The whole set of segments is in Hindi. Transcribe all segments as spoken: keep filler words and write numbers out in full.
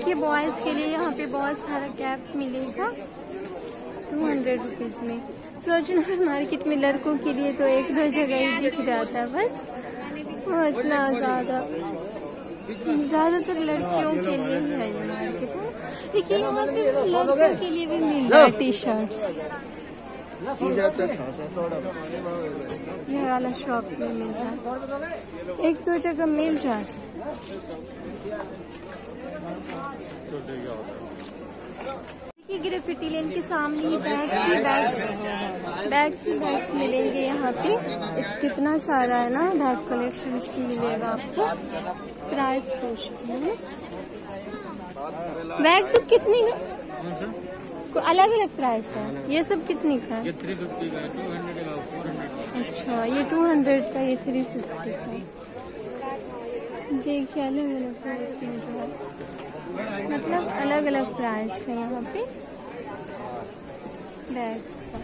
देखिए बॉयज के लिए यहाँ पे बहुत सारा कैप मिलेगा टू हंड्रेड रुपीज में। सरोजनगर मार्केट में लड़कों के लिए तो एक दो जगह ही दिख जाता है बस, और इतना ज्यादा ज्यादातर लड़कियों के लिए ही है ये मार्केट। देखिए यहाँ पे लड़कों के लिए भी मिल रहा है टी शर्ट्स। ये वाला शॉप में मिल रहा है, एक दो जगह मिल रहा है। देखिए ग्रेफिटी लेन के सामने ही बैग्स ही बैग्स बैग्स ही बैग्स मिलेंगे यहाँ पे। कितना सारा है ना बैग कलेक्शंस मिलेगा आपको। प्राइस पूछती हूँ, बैग सब कितनी का अलग अलग प्राइस है? ये सब कितनी का है? ये थ्री फिफ्टी का है, टू हंड्रेड का, फोर हंड्रेड। अच्छा ये टू हंड्रेड का, ये थ्री फिफ्टी का। देखिए अलग अलग प्राइस में जो है, मतलब अलग अलग प्राइस है यहाँ पे बैग्स का।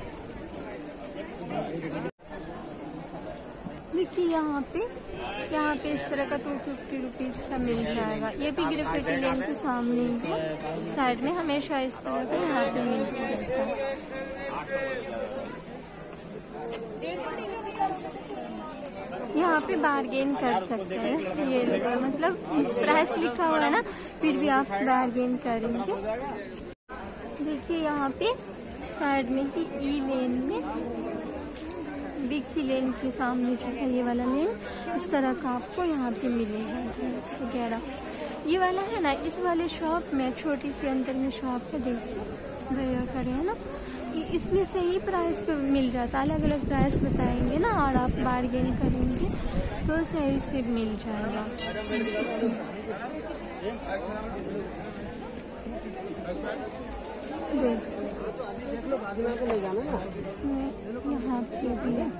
देखिए यहाँ पे यहाँ पे इस तरह का टू फिफ्टी रुपीज का मिल जाएगा। ये भी ग्रेफिटी लेन के सामने है, साइड में हमेशा इस तरह का यहाँ पे मिलता रहता है। यहाँ पे बार्गेन कर सकते हैं, ये मतलब प्राइस लिखा हुआ है ना, फिर भी आप बार्गेन करेंगे। देखिए यहाँ पे साइड में ही ई लेन में, बिग सी लेन के सामने जो है ये वाला लेन, इस तरह का आपको यहाँ पे मिलेगा ड्रेस वगैरह। ये वाला है ना, इस वाले शॉप में छोटी सी अंदर में शॉप है, देखिए भैया खड़े हैं ना, इसमें सही प्राइस पे मिल जाता है। अलग अलग प्राइस बताएंगे ना और आप बार्गेन करेंगे तो सही से मिल जाएगा। इसमें यहाँ पे भी है।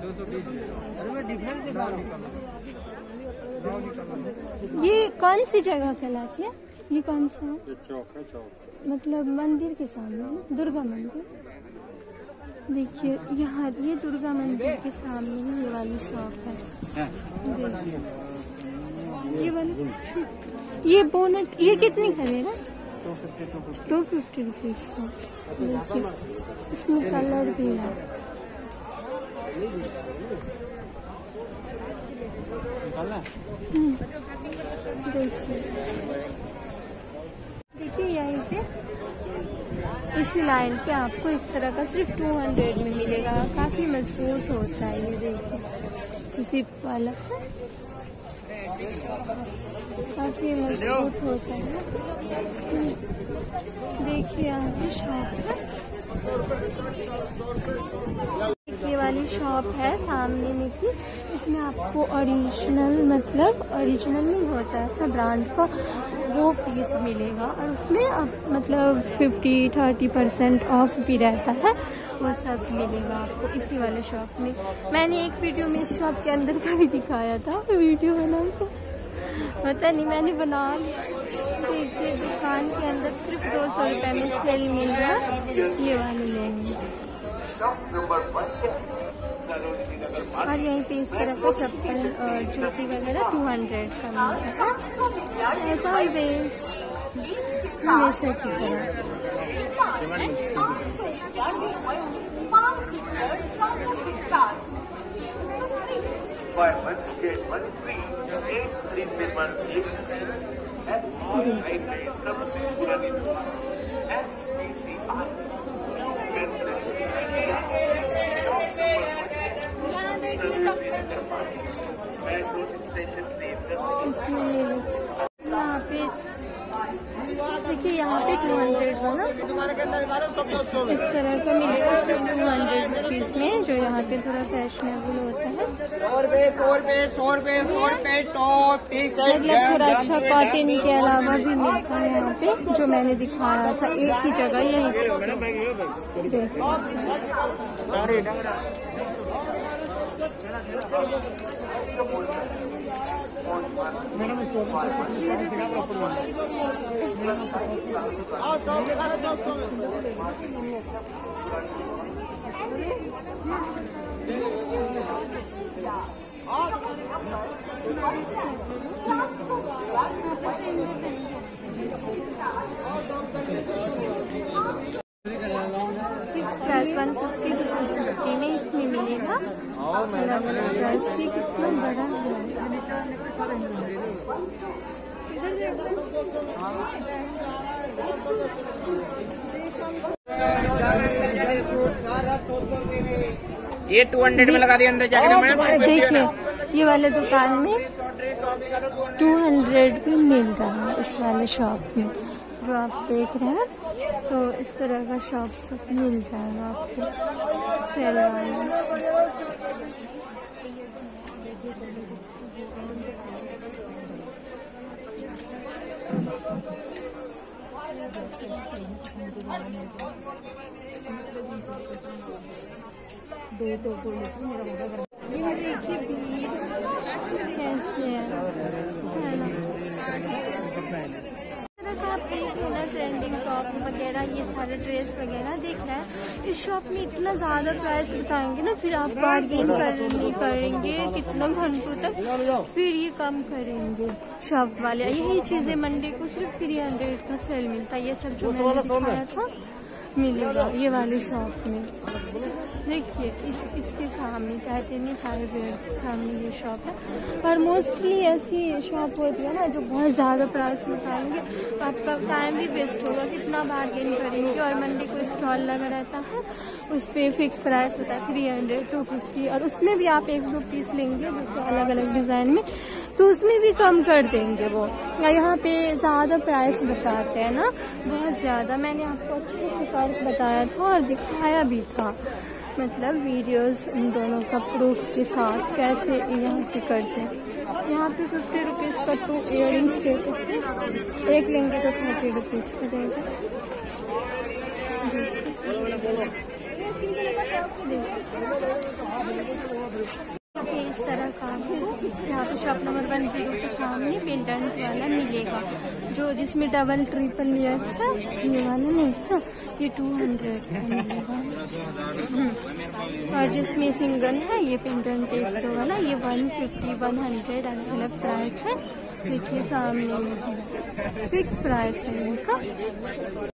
ये कौन सी जगह कहलाती है? ये कौन सा है? चौक है, चौक मतलब मंदिर के सामने, दुर्गा मंदिर। देखिए यहाँ ये दुर्गा मंदिर के सामने ही ये वाली शॉप है। ये वाली ये बोनट ये कितनी खरीदेगा? टू फिफ्टी रुपीज का। देखिए इसमें कलर भी है। देखिए देखिए यहीं पे इस लाइन पे आपको इस तरह का सिर्फ टू हंड्रेड में मिलेगा। काफी मजबूत होता है ये, देखिए जिप वाला काफी मजबूत होता है। देखिए यहाँ की शॉप है, ये वाली शॉप है सामने में थी। इसमें आपको ओरिजिनल मतलब ओरिजिनल नहीं होता है ब्रांड का वो पीस मिलेगा, और उसमें अब मतलब फिफ्टी थर्टी परसेंट ऑफ भी रहता है, वो सब मिलेगा आपको इसी वाले शॉप में। मैंने एक वीडियो में इस शॉप के अंदर का भी दिखाया था, वीडियो बना के पता नहीं मैंने बना लिया। देखिए दुकान के अंदर सिर्फ दो सौ रुपये में सेल मिल रहा है, ये वाले लेंगे। और यहीं पे इस तरह का चप्पल और जूती वगैरह टू हंड्रेड का मिलता है। ऐसा ही बेस हमेशा की तरह। इसमें यहाँ पे देखिए यहाँ पे टू हंड्रेड का ना इस तरह का मिलेगा सिर्फ टू हंड्रेड रुपीज में, जो यहाँ पे थोड़ा फैशनेबल होता है। सौ रुपए सौ रुपए सौ रुपए सौ रुपए टॉप मतलब थोड़ा अच्छा कॉटन के अलावा भी मिलता है यहाँ पे, जो मैंने दिखाया था एक ही जगह यहीं पे। Price one fifty two fifty में इसमें मिलेगा। अलग अलग प्राइस भी कितना बड़ा है। ये टू हंड्रेड में लगा दिया अंदर जाके। देखिए ये वाले दुकान में टू हंड्रेड में मिल रहा है इस वाले शॉप में जो आप देख रहे हैं। तो इस तरह का शॉप सब मिल जाएगा आपको सेल वाले। ये देखिए कैसे है ना। आप देख रहे ना ट्रेंडिंग टॉप वगैरह ये सारे ड्रेस वगैरह देख रहे हैं। इस शॉप में इतना ज्यादा प्राइस बताएंगे ना, फिर आप बार्गेन करने करेंगे कितना घंटों तक, फिर ये कम करेंगे शॉप वाले। यही चीजें मंडे को सिर्फ थ्री हंड्रेड का सेल मिलता है। ये सब जो मैंने दिखाया था मिलेगा ये वाली शॉप में। देखिए इस इसके सामने टाइटेनिक हाईवेयर के सामने ये शॉप है। पर मोस्टली ऐसी शॉप होती है ना जो बहुत ज़्यादा प्राइस बताएंगे, आपका टाइम भी वेस्ट होगा, कितना बार्गेन करेंगे। और मंडे को स्टॉल लगा रहता है, उस पर फिक्स प्राइस होता है थ्री हंड्रेड टू फिफ्टी और उसमें भी आप एक दो पीस लेंगे दूसरे अलग अलग डिज़ाइन में तो उसमें भी कम कर देंगे वो। यहाँ पे ज़्यादा प्राइस बताते हैं ना, बहुत ज़्यादा। मैंने आपको अच्छे से फर्क बताया था और दिखाया भी था, मतलब वीडियोस इन दोनों का प्रूफ के साथ कैसे यहाँ पे करते हैं। यहाँ पे फिफ्टी रुपीज़ का टू इयर रिंग्स देते हैं, एक लेंगे तो थर्टी रुपीज़ का देगा। इस तरह का यहाँ पे शॉप नंबर वन जीरो के सामने पेंडेंट वाला मिलेगा, जो जिसमें डबल ट्रिपल लेयर था ये वाला नहीं था, ये टू हंड्रेड का मिलेगा। और जिसमें सिंगल है ये पेंडेंट एक दो वाला ये वन फिफ्टी वन हंड्रेड अलग अलग प्राइस है। देखिए सामने में फिक्स प्राइस है इनका।